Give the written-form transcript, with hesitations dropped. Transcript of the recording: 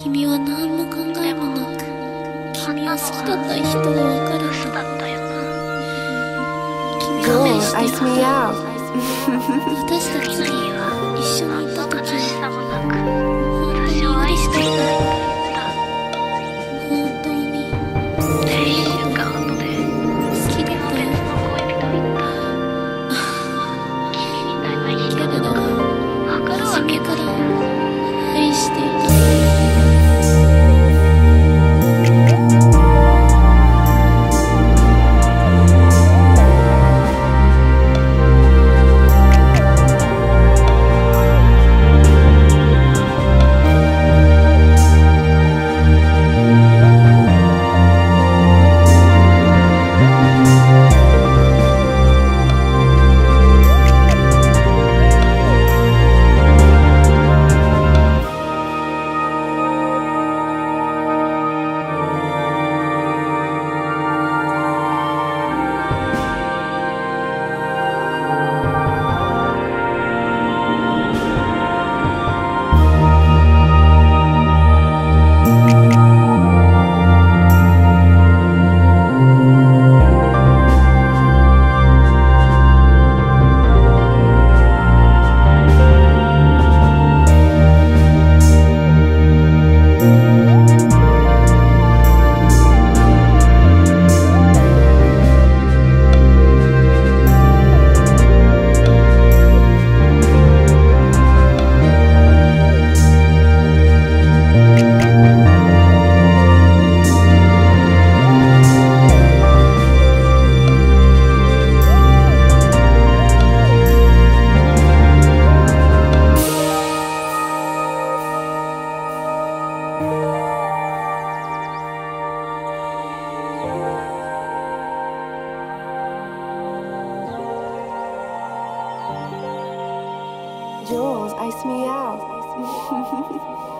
君は何も考えもなく、君は好きだった人が別れた。君は愛していた。私たちが一緒にいた時は本当に嬉しかった。本当に君のこと好きだったよ。けれど初めから愛していた。 Jules, ice me out.